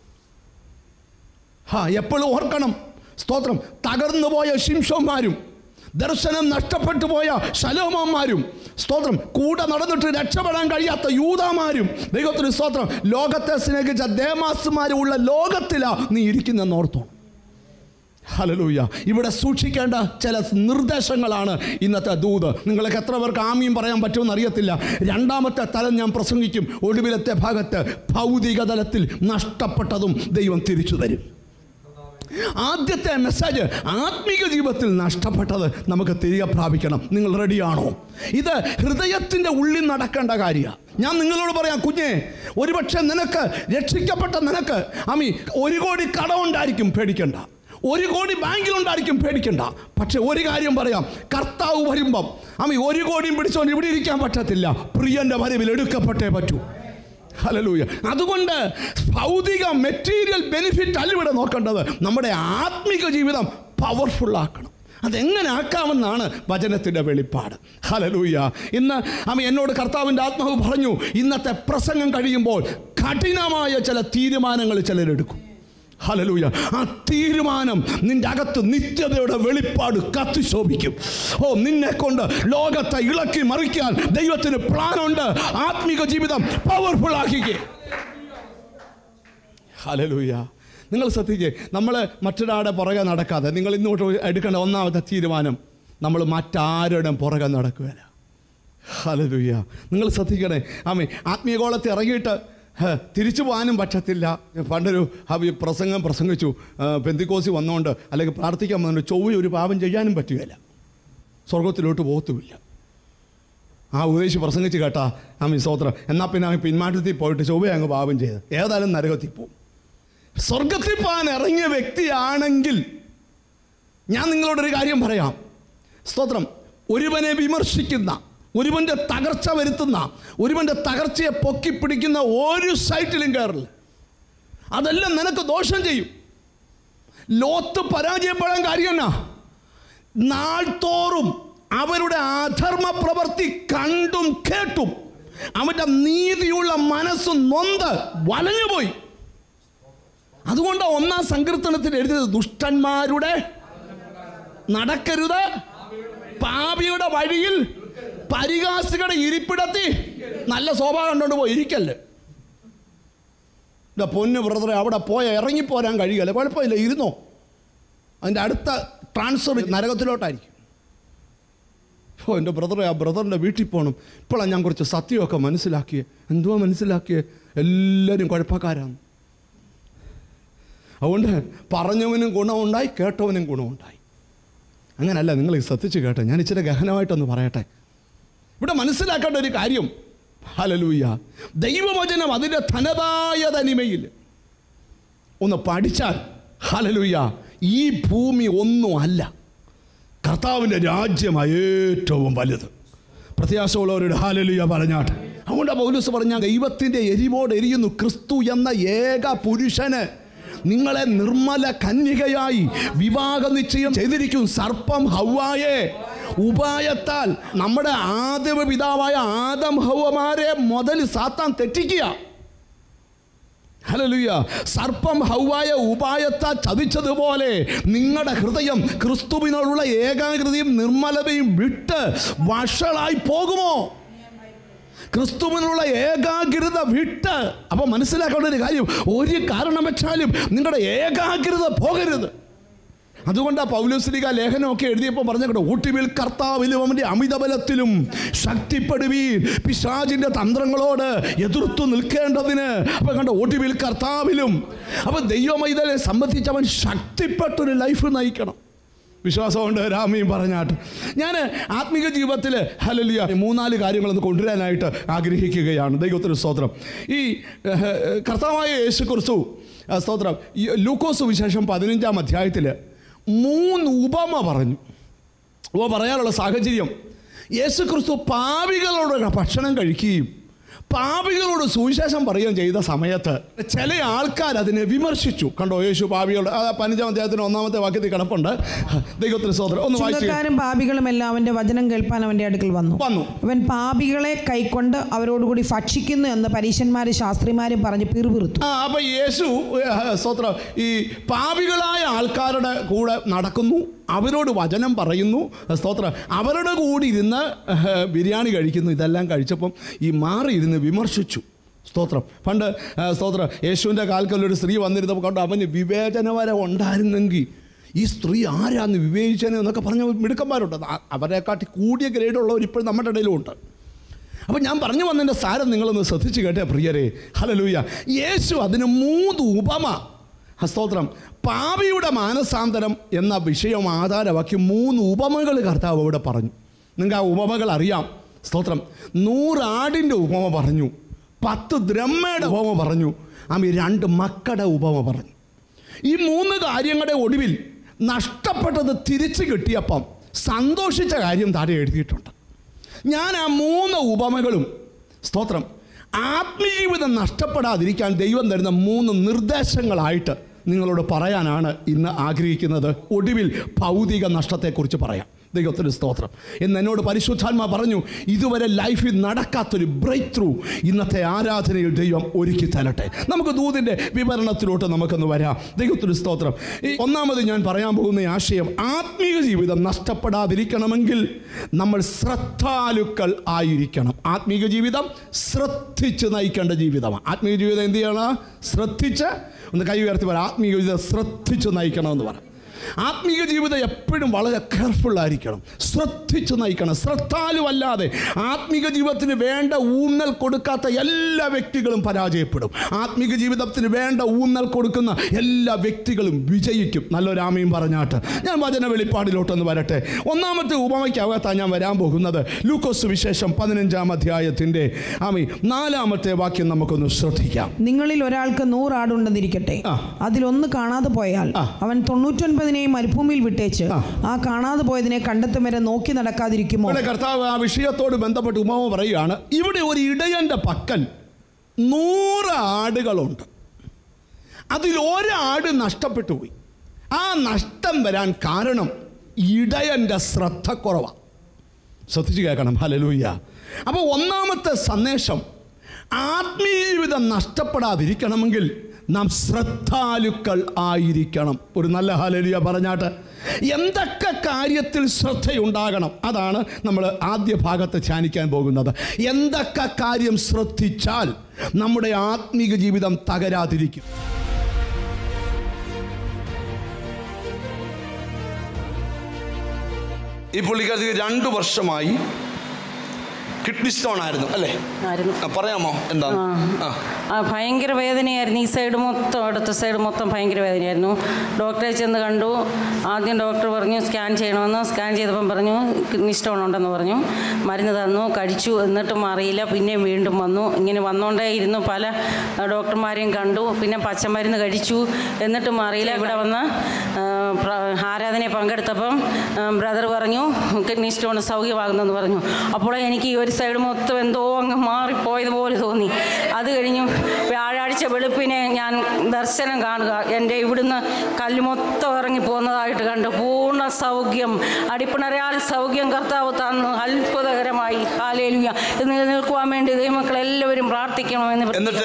C: ഹാ, എപ്പോഴും ഓർക്കണം, സ്തോത്രം, തകർന്നു പോയ ശിംശോന്മാരും ദർശനം നഷ്ടപ്പെട്ടു പോയ ശലോമോന്മാരും, സ്തോത്രം, കൂടെ നടന്നിട്ട് രക്ഷപ്പെടാൻ കഴിയാത്ത യൂദാമാരും, ദൈവത്തിന് സ്തോത്രം, ലോകത്തെ സ്നേഹിച്ച ദേമാസുമാരും ഉള്ള ലോകത്തിലാ നീ ഇരിക്കുന്നെന്ന് ഓർത്തോണം. ഹല്ലേലൂയ. ഇവിടെ സൂക്ഷിക്കേണ്ട ചില നിർദ്ദേശങ്ങളാണ് ഇന്നത്തെ ദൂത്. നിങ്ങൾക്ക് എത്ര പേർക്ക് ആമീൻ പറയാൻ പറ്റുമെന്ന് അറിയത്തില്ല. രണ്ടാമത്തെ തലം ഞാൻ പ്രസംഗിക്കും. ഒടുവിലത്തെ ഭാഗത്ത് ഭൗതിക തലത്തിൽ നഷ്ടപ്പെട്ടതും ദൈവം തിരിച്ചു തരും. ആദ്യത്തെ മെസ്സേജ്, ആത്മീക ജീവിതത്തിൽ നഷ്ടപ്പെട്ടത് നമുക്ക് തിരികെ പ്രാപിക്കണം. നിങ്ങൾ റെഡിയാണോ? ഇത് ഹൃദയത്തിൻ്റെ ഉള്ളിൽ നടക്കേണ്ട കാര്യമാണ്. ഞാൻ നിങ്ങളോട് പറയാം, കുഞ്ഞെ, ഒരുപക്ഷെ നിനക്ക് രക്ഷിക്കപ്പെട്ട നിനക്ക് അമ്മി ഒരു കോടി കടമുണ്ടായിരിക്കും, പേടിക്കണ്ട. ഒരു കോടി ബാങ്കിലുണ്ടായിരിക്കും, പേടിക്കണ്ട. പക്ഷെ ഒരു കാര്യം പറയാം, കർത്താവ് വരുമ്പം അമ്മി ഒരു കോടിയും പിടിച്ചോണ്ട് ഇവിടെ ഇരിക്കാൻ പറ്റത്തില്ല. പ്രിയന്റെ വരവിൽ എടുക്കപ്പെട്ടേ പറ്റൂ. ഹല്ലേലൂയ. അതുകൊണ്ട് ഭൗതിക മെറ്റീരിയൽ ബെനിഫിറ്റ് അല്ല ഇവിടെ നോക്കേണ്ടത്, നമ്മുടെ ആത്മിക ജീവിതം പവർഫുൾ ആക്കണം. അതെങ്ങനെ ആക്കാമെന്നാണ് വചനത്തിൻ്റെ വെളിപ്പാട്. ഹല്ലേലൂയ. ഇന്ന് അമ്മ എന്നോട് കർത്താവിൻ്റെ ആത്മാവ് പറഞ്ഞു, ഇന്നത്തെ പ്രസംഗം കഴിയുമ്പോൾ കഠിനമായ ചില തീരുമാനങ്ങൾ ചിലരെടുക്കും. ഹല്ലേലൂയ. ആ തീരുമാനം നിന്റെ അകത്ത് നിത്യതയുടെ വെളിപ്പാട് കത്തിശോഭിക്കും. ഓ, നിന്നെ കൊണ്ട് ലോകത്തെ ഇളക്കി മറിക്കാൻ ദൈവത്തിന് പ്ലാനുണ്ട്. ആത്മിക ജീവിതം പവർഫുൾ ആക്കിക്കേ. ഹല്ലേലൂയ. നിങ്ങൾ ശ്രദ്ധിക്കേ, നമ്മൾ മറ്റൊരാളുടെ പുറകെ നടക്കാതെ നിങ്ങൾ ഇന്നോട്ട് എടുക്കേണ്ട ഒന്നാമത്തെ തീരുമാനം, നമ്മൾ മറ്റാരുടെ പുറകെ നടക്കുകയില്ല. ഹല്ലേലൂയ. നിങ്ങൾ ശ്രദ്ധിക്കണേ. ആമേ, ആത്മീയഗോളത്തിൽ ഇറങ്ങിയിട്ട് തിരിച്ചു പോകാനും പറ്റത്തില്ല. പണ്ടൊരു പ്രസംഗം പ്രസംഗിച്ചു, പെന്തിക്കോസി വന്നുകൊണ്ട് അല്ലെങ്കിൽ പ്രാർത്ഥിക്കാൻ വന്നുകൊണ്ട് ചൊവ്വ ഒരു പാപം ചെയ്യാനും പറ്റുകയില്ല, സ്വർഗത്തിലോട്ട് പോകത്തുമില്ല. ആ ഉപദേശി പ്രസംഗിച്ച് കേട്ടാ ആമി സ്തോത്രം. എന്നാൽ പിന്നെ ആമി പിന്മാറ്റത്തിൽ പോയിട്ട് ചൊവ്വ അങ്ങ് പാപം ചെയ്ത് ഏതായാലും നരകത്തിൽ പോവും. സ്വർഗത്തിൽ പോകാൻ ഇറങ്ങിയ വ്യക്തിയാണെങ്കിൽ ഞാൻ നിങ്ങളോടൊരു കാര്യം പറയാം, സ്തോത്രം, ഒരുവനെ വിമർശിക്കുന്ന, ഒരുവൻ്റെ തകർച്ച വരുത്തുന്ന, ഒരുവൻ്റെ തകർച്ചയെ പൊക്കിപ്പിടിക്കുന്ന ഒരു സൈറ്റിലും കയറില്ല. അതെല്ലാം നിനക്ക് ദോഷം ചെയ്യും. ലോത്ത് പരാജയപ്പെടാൻ കാര്യം എന്നാ? നാൾതോറും അവരുടെ അധർമ്മ പ്രവൃത്തി കണ്ടും കേട്ടും അവൻ്റെ നീതിയുള്ള മനസ്സ് നൊന്ത് വലഞ്ഞുപോയി. അതുകൊണ്ട് ഒന്നാം സങ്കീർത്തനത്തിൽ എഴുതിയത്, ദുഷ്ടന്മാരുടെ നടക്കരുത്, പാപിയുടെ വഴിയിൽ പരിഹാസികളുടെ ഇരിപ്പിടത്തി. നല്ല സ്വഭാവം കണ്ടോണ്ട് പോയി ഇരിക്കല്ലേ. എൻ്റെ പൊന്നു ബ്രദറെ, അവിടെ പോയ ഇറങ്ങിപ്പോരാൻ കഴിയുകയല്ലേ? കുഴപ്പമില്ല, ഇരുന്നോ. അതിൻ്റെ അടുത്ത ട്രാൻസ്ഫർ നരകത്തിലോട്ടായിരിക്കും. ഓ എൻ്റെ ബ്രദറെ, ആ ബ്രദറിൻ്റെ വീട്ടിൽ പോകണം. ഇപ്പോഴാണ് ഞാൻ കുറച്ച് സത്യമൊക്കെ മനസ്സിലാക്കിയേ. എന്തുവാ മനസ്സിലാക്കിയേ? എല്ലാവരും കുഴപ്പക്കാരാണ്. അതുകൊണ്ട് പറഞ്ഞവനും ഗുണമുണ്ടായി, കേട്ടവനും ഗുണമുണ്ടായി. അങ്ങനല്ല, നിങ്ങൾ ശ്രദ്ധിച്ച് കേട്ടെ. ഞാൻ ഇച്ചിരി ഗഹനമായിട്ടൊന്ന് പറയട്ടെ. ഇവിടെ മനസ്സിലാക്കേണ്ട ഒരു കാര്യം, ഹല്ലേലൂയ, ദൈവവചനം അതിൻ്റെ തനതായ തനിമയിൽ ഒന്ന് പഠിച്ചാൽ, ഹല്ലേലൂയ, ഈ ഭൂമി ഒന്നും അല്ല, കർത്താവിൻ്റെ രാജ്യമാണ് ഏറ്റവും വലുത്. പ്രത്യാശയുള്ളവരുടെ ഹല്ലേലൂയ പറഞ്ഞാട്ടെ. അതുകൊണ്ട് പൗലോസ് പറഞ്ഞ, ദൈവത്തിൻ്റെ എരിവോട് എരിയുന്നു ക്രിസ്തു എന്ന ഏക പുരുഷന് നിങ്ങളെ നിർമ്മല കന്യകയായി വിവാഹ നിശ്ചയം ചെയ്തിരിക്കും. സർപ്പം ഹവ്വായെ ഉപായത്താൽ നമ്മുടെ ആദിമ പിതാവായ ആദം ഹവ്വമാരെ മുതൽ സാത്താൻ തെറ്റിക്കുക. ഹല്ലേലൂയ. സർപ്പം ഹവ്വായെ ഉപായത്താൽ ചതിച്ചതുപോലെ നിങ്ങളുടെ ഹൃദയം ക്രിസ്തുവിനോടുള്ള ഏകാഗ്രതയും നിർമ്മലതയും വിട്ട് വഷളായി പോകുമോ? ക്രിസ്തുവിനുള്ള ഏകാഗ്രത വിട്ട്. അപ്പോൾ മനസ്സിലാക്കേണ്ട ഒരു കാര്യം, ഒരു കാരണം വെച്ചാലും നിങ്ങളുടെ ഏകാഗ്രത പോകരുത്. അതുകൊണ്ടാണ് പൗലോസ്ലീഹ ലേഖനമൊക്കെ എഴുതിയപ്പോൾ പറഞ്ഞ, ഊട്ടിവിൽ കർത്താവിലും അവൻ്റെ അമിതബലത്തിലും ശക്തിപ്പെടുവീൻ, പിശാചിൻ്റെ തന്ത്രങ്ങളോട് എതിർത്തു നിൽക്കേണ്ടതിന്. അപ്പോൾ കണ്ട, ഊട്ടിവിൽ കർത്താവിലും. അപ്പോൾ ദൈവമൈതലെ സംബന്ധിച്ച് അവൻ ശക്തിപ്പെട്ടൊരു ലൈഫ് നയിക്കണം. വിശ്വാസമുണ്ട് രാമയും പറഞ്ഞാട്ട്. ഞാൻ ആത്മീക ജീവിതത്തിൽ ഹല്ലേലൂയ മൂന്നാല് കാര്യങ്ങളൊന്ന് കൊണ്ടുവരാനായിട്ട് ആഗ്രഹിക്കുകയാണ്. ദൈവത്തിന് സ്തോത്രം. ഈ കർത്താവായ യേശു ക്രിസ്തു സ്തോത്രം ലൂക്കോസ് സുവിശേഷം പതിനഞ്ചാം അധ്യായത്തിൽ മൂന്ന് ഉപമ പറഞ്ഞു. ഉപമ പറയാനുള്ള സാഹചര്യം, യേശു ക്രിസ്തു പാപികളോട് ഭക്ഷണം കഴിക്കുകയും പാപികളോട് സുവിശേഷം പറയുകയും ചെയ്ത സമയത്ത് ചില ആൾക്കാർ അതിനെ വിമർശിച്ചു. കണ്ടോ, യേശു പാപികളുടെ പതിനഞ്ചാം അധ്യായത്തിന് ഒന്നാമത്തെ വാക്യത്തിൽ കിടപ്പുണ്ട്. ദൈവത്തിന് സ്തോത്രം. ഒന്ന് വായിച്ചു.
D: പാപികളും എല്ലാം അവന്റെ വചനം കേൾപ്പാൻ അവന്റെ അടുക്കൽ വന്നു വന്നു അവൻ പാപികളെ കൈക്കൊണ്ട് അവരോടുകൂടി ഭക്ഷിക്കുന്നു എന്ന് പരീശന്മാരും ശാസ്ത്രിമാരും പറഞ്ഞ് പിറുപിറുത്തു. ആ അപ്പൊ യേശു സ്തോത്രം ഈ പാപികളായ ആൾക്കാരുടെ കൂടെ നടക്കുന്നു, അവരോട് വചനം പറയുന്നു, സ്തോത്രം അവരുടെ കൂടി ഇരുന്ന് ബിരിയാണി കഴിക്കുന്നു. ഇതെല്ലാം കഴിച്ചപ്പം ഈ മാറി ഇരുന്ന് വിമർശിച്ചു. സ്തോത്രം. പണ്ട് സ്തോത്രം യേശുവിൻ്റെ കാൽക്കല്ലൊരു സ്ത്രീ വന്നിരുന്നപ്പോൾ കണ്ടു അവന് വിവേചനവരം ഉണ്ടായിരുന്നെങ്കിൽ ഈ സ്ത്രീ ആരാന്ന് വിവേചനം എന്നൊക്കെ പറഞ്ഞ മിടുക്കന്മാരുണ്ട്. അവരെക്കാട്ടി കൂടിയ ഗ്രേഡുള്ളവർ ഇപ്പോഴും നമ്മുടെ ഇടയിലും ഉണ്ട്. അപ്പം ഞാൻ പറഞ്ഞു വന്നതിൻ്റെ സാരം നിങ്ങളൊന്ന് ശ്രദ്ധിച്ച് കേട്ടേ പ്രിയരെ. ഹല്ലേലൂയ. യേശു അതിന് മൂന്ന് ഉപമ, സ്തോത്രം പാപിയുടെ മാനസാന്തരം എന്ന വിഷയം ആധാരമാക്കി മൂന്ന് ഉപമകൾ കർത്താവ് ഇവിടെ പറഞ്ഞു. നിങ്ങൾക്ക് ആ ഉപമകൾ അറിയാം. സ്തോത്രം. നൂറാടിൻ്റെ ഉപമ പറഞ്ഞു, പത്ത് ദ്രഹ്മയുടെ ഉപമ പറഞ്ഞു, ആമി രണ്ട് മക്കളുടെ ഉപമ പറഞ്ഞു. ഈ മൂന്ന് കാര്യങ്ങളുടെ ഒടുവിൽ നഷ്ടപ്പെട്ടത് തിരിച്ചു കിട്ടിയപ്പം സന്തോഷിച്ച കാര്യം താഴെ എഴുതിയിട്ടുണ്ട്. ഞാൻ ആ മൂന്ന് ഉപമകളും സ്തോത്രം ആത്മീയജീവിതം നഷ്ടപ്പെടാതിരിക്കാൻ ദൈവം തരുന്ന മൂന്ന് നിർദ്ദേശങ്ങളായിട്ട് നിങ്ങളോട് പറയാനാണ് ഇന്ന് ആഗ്രഹിക്കുന്നത്. ഒടുവിൽ ഭൗതിക നഷ്ടത്തെക്കുറിച്ച് പറയാം. ദൈവത്തിന് സ്തോത്രം. എന്ന് എന്നോട് പരിശുദ്ധാത്മാ പറഞ്ഞു, ഇതുവരെ ലൈഫിൽ നടക്കാത്തൊരു ബ്രേക്ക് ത്രൂ ഇന്നത്തെ ആരാധനയിൽ ദൈവം ഒരുക്കി തരട്ടെ. നമുക്ക് ദൂതിൻ്റെ വിവരണത്തിലോട്ട് നമുക്കൊന്ന് വരാം. ദൈവത്തിന് സ്തോത്രം. ഈ ഒന്നാമത് ഞാൻ പറയാൻ പോകുന്ന ആശയം, ആത്മീയ ജീവിതം നഷ്ടപ്പെടാതിരിക്കണമെങ്കിൽ നമ്മൾ ശ്രദ്ധാലുക്കൾ ആയിരിക്കണം. ആത്മീയ ജീവിതം ശ്രദ്ധിച്ച് നയിക്കേണ്ട ജീവിതമാണ്. ആത്മീയ ജീവിതം എന്ത് ചെയ്യണം? ശ്രദ്ധിച്ച്, ഒന്ന് കൈ ഉയർത്തി പറയാം, ആത്മീയ ജീവിതം ശ്രദ്ധിച്ച് നയിക്കണമെന്ന് പറയാം. ആത്മീയ ജീവിതം എപ്പോഴും വളരെ കെയർഫുള്ളായിരിക്കണം, ശ്രദ്ധിച്ച് നയിക്കണം. ശ്രദ്ധാലുവല്ലാതെ ആത്മീക ജീവിതത്തിന് വേണ്ട ഊന്നൽ കൊടുക്കാത്ത എല്ലാ വ്യക്തികളും പരാജയപ്പെടും. ആത്മീക ജീവിതത്തിന് വേണ്ട ഊന്നൽ കൊടുക്കുന്ന എല്ലാ വ്യക്തികളും വിജയിക്കും. നല്ലൊരാമയും പറഞ്ഞാട്ട് ഞാൻ വചന വെളിപ്പാടിലോട്ടൊന്ന് വരട്ടെ. ഒന്നാമത്തെ ഉപമയ്ക്കകത്താണ് ഞാൻ വരാൻ പോകുന്നത്. ലൂക്കോസ് സുവിശേഷം പതിനഞ്ചാം അധ്യായത്തിൻ്റെ ആമി നാലാമത്തെ വാക്യം നമുക്കൊന്ന് ശ്രദ്ധിക്കാം. നിങ്ങളിൽ ഒരാൾക്ക് നൂറാടുണ്ടെന്നിരിക്കട്ടെ, അതിലൊന്ന് കാണാതെ പോയാൽ അവൻ തൊണ്ണൂറ്റൊൻപതിനെ മരുഭൂമിയിൽ വിട്ടേച്ച് ആ കാണാതെ പോയതിനെ കണ്ടെത്തും വരെ നോക്കി നടക്കാതിരിക്കുമോ?
C: കർത്താവ് ആ വിഷയത്തോട് ബന്ധപ്പെട്ട് ഉപമ പറയുകയാണ്. ഇവിടെ ഒരു ഇടയന്റെ പക്കൽ നൂറ് ആടുകളുണ്ട്, അതിൽ ഒരാട് നഷ്ടപ്പെട്ടു പോയി. ആ നഷ്ടം വരാൻ കാരണം ഇടയന്റെ ശ്രദ്ധക്കുറവാണ്. ശ്രദ്ധിച്ചു കേൾക്കണം. ഹല്ലേലൂയ. അപ്പോൾ ഒന്നാമത്തെ സന്ദേശം, ആത്മീയ ജീവിതം നഷ്ടപ്പെടാതിരിക്കണമെങ്കിൽ നാം ശ്രദ്ധാലുക്കൾ ആയിരിക്കണം. ഒരു നല്ല ഹല്ലേലൂയ പറഞ്ഞാട്ട്. എന്തൊക്കെ കാര്യത്തിൽ ശ്രദ്ധയുണ്ടാകണം, അതാണ് നമ്മൾ ആദ്യ ഭാഗത്ത് ധ്യാനിക്കാൻ പോകുന്നത്. എന്തൊക്കെ കാര്യം ശ്രദ്ധിച്ചാൽ നമ്മുടെ ആത്മീക ജീവിതം തകരാതിരിക്കും.
B: ഈ പുള്ളിക്കാർക്ക് രണ്ടു വർഷമായി കിഡ്നി സ്റ്റോൺ ആയിരുന്നു അല്ലേ? പറയാമോ എന്താണ്?
E: ഭയങ്കര വേദനയായിരുന്നു. ഈ സൈഡ് മൊത്തം, അടുത്ത സൈഡ് മൊത്തം ഭയങ്കര വേദനയായിരുന്നു. ഡോക്ടറെ ചെന്ന് കണ്ടു. ആദ്യം ഡോക്ടർ പറഞ്ഞു സ്കാൻ ചെയ്യണമെന്ന്. സ്കാൻ ചെയ്തപ്പം പറഞ്ഞു കിഡ്നി സ്റ്റോൺ ഉണ്ടെന്ന് പറഞ്ഞു. മരുന്ന് തന്നു, കഴിച്ചു. എന്നിട്ടും മാറിയില്ല. പിന്നെയും വീണ്ടും വന്നു. ഇങ്ങനെ വന്നുകൊണ്ടേ ഇരുന്നു. പല ഡോക്ടർമാരെയും കണ്ടു. പിന്നെ പച്ചമരുന്ന് കഴിച്ചു, എന്നിട്ടും മാറിയില്ല. ഇവിടെ വന്ന് ആരാധനയെ പങ്കെടുത്തപ്പം ബ്രദർ പറഞ്ഞു കിഡ്നി സ്റ്റോൺ സൗഖ്യമാകുന്നെന്ന് പറഞ്ഞു. അപ്പോൾ എനിക്ക് ഈ ഒരു സൈഡ് മൊത്തം എന്തോ അങ്ങ് മാറിപ്പോയതുപോലെ തോന്നി. അത് കഴിഞ്ഞു വ്യാഴാഴ്ച വെളുപ്പിനെ ഞാൻ ദർശനം കാണുക. എൻ്റെ ഇവിടുന്ന് കല്ല് മൊത്തം ഇറങ്ങി പോകുന്നതായിട്ട് കണ്ടു. പൂർണ്ണ സൗഖ്യം, അടിപ്പിണരാൽ സൗഖ്യം കർത്താവ് തന്നു. അത്ഭുതകരമായി. ഹല്ലേലൂയ. നിലനിൽക്കുവാൻ വേണ്ടി ദൈവമക്കളെല്ലാവരും പ്രാർത്ഥിക്കണമെന്ന്.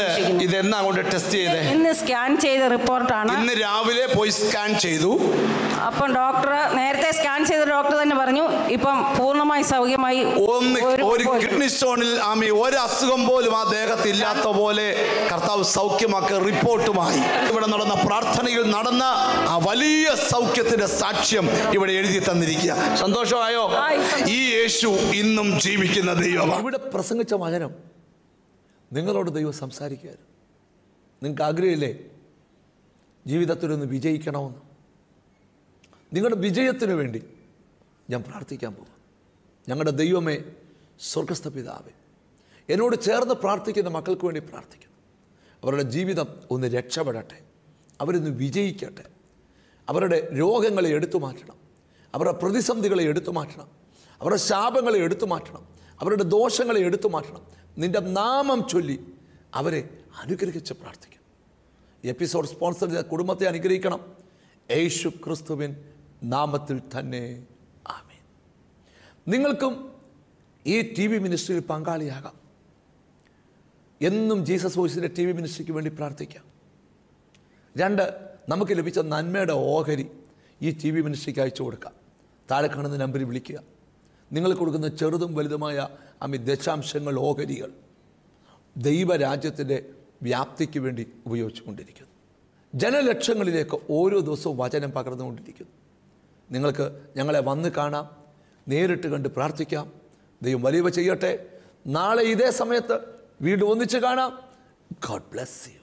E: ഇന്ന് സ്കാൻ ചെയ്ത റിപ്പോർട്ടാണ്.
B: ഇന്ന് രാവിലെ പോയി സ്കാൻ ചെയ്തു.
E: അപ്പം ഡോക്ടർ നേരത്തെ സ്കാൻ ചെയ്ത ഡോക്ടർ തന്നെ പറഞ്ഞു ഇപ്പം പൂർണ്ണമായി സൗഖ്യമായി.
B: ഒരു കിഡ്നി സ്റ്റോണിൽ ആമി ഒരു അസുഖം പോലും ആ ദേഹത്ത് ഇല്ലാത്ത പോലെ കർത്താവ് സൗഖ്യമാക്കി റിപ്പോർട്ടുമായി. ഇവിടെ നടന്ന പ്രാർത്ഥനയിൽ നടന്ന ആ വലിയ സൗഖ്യത്തിന്റെ സാക്ഷ്യം ഇവിടെ എഴുതി തന്നിരിക്കുക. സന്തോഷമായോ? ഈ യേശു ഇന്നും ജീവിക്കുന്ന ദൈവമാണ്. ഇവിടെ പ്രസംഗിച്ച വചനം നിങ്ങളോട് ദൈവം സംസാരിക്കുകയായിരുന്നു. നിങ്ങൾക്ക് ആഗ്രഹമില്ലേ ജീവിതത്തിലൊന്ന് വിജയിക്കണമെന്ന്? നിങ്ങളുടെ വിജയത്തിന് വേണ്ടി ഞാൻ പ്രാർത്ഥിക്കാൻ പോകും. ഞങ്ങളുടെ ദൈവമേ, സ്വർഗസ്ഥ പിതാവേ, എന്നോട് ചേർന്ന് പ്രാർത്ഥിക്കുന്ന മക്കൾക്ക് വേണ്ടി പ്രാർത്ഥിക്കുന്നു. അവരുടെ ജീവിതം ഒന്ന് രക്ഷപ്പെടട്ടെ, അവരൊന്ന് വിജയിക്കട്ടെ. അവരുടെ രോഗങ്ങളെ എടുത്തു മാറ്റണം, അവരുടെ പ്രതിസന്ധികളെ എടുത്തു മാറ്റണം, അവരുടെ ശാപങ്ങളെ എടുത്തു മാറ്റണം, അവരുടെ ദോഷങ്ങളെ എടുത്തു മാറ്റണം. നിൻ്റെ നാമം ചൊല്ലി അവരെ അനുഗ്രഹിച്ച് പ്രാർത്ഥിക്കും. എപ്പിസോഡ് സ്പോൺസർ ചെയ്ത കുടുംബത്തെ അനുഗ്രഹിക്കണം. യേശു ക്രിസ്തുവിൻ നാമത്തിൽ തന്നെ ആമേൻ. നിങ്ങൾക്കും ഈ ടി വി മിനിസ്ട്രിയിൽ പങ്കാളിയാകാം. എന്നും ജീസസ് വോയിസിൻ്റെ ടി വി മിനിസ്ട്രിക്ക് വേണ്ടി പ്രാർത്ഥിക്കാം. രണ്ട്, നമുക്ക് ലഭിച്ച നന്മയുടെ ഓഹരി ഈ ടി വി മിനിസ്ട്രിക്ക് അയച്ചു കൊടുക്കാം. താഴെ കാണുന്ന നമ്പറിൽ വിളിക്കുക. നിങ്ങൾ കൊടുക്കുന്ന ചെറുതും വലുതുമായ അമി ദശാംശങ്ങൾ, ഓഹരികൾ ദൈവരാജ്യത്തിൻ്റെ വ്യാപ്തിക്ക് വേണ്ടി ഉപയോഗിച്ചുകൊണ്ടിരിക്കുന്നു. ജനലക്ഷങ്ങളിലേക്ക് ഓരോ ദിവസവും വചനം പകർന്നുകൊണ്ടിരിക്കുന്നു. നിങ്ങൾക്ക് ഞങ്ങളെ വന്ന് കാണാം, നേരിട്ട് കണ്ട് പ്രാർത്ഥിക്കാം. ദൈവം വലിയവ ചെയ്യട്ടെ. നാളെ ഇതേ സമയത്ത് വീണ്ടും ഒന്നിച്ച് കാണാം. God bless U.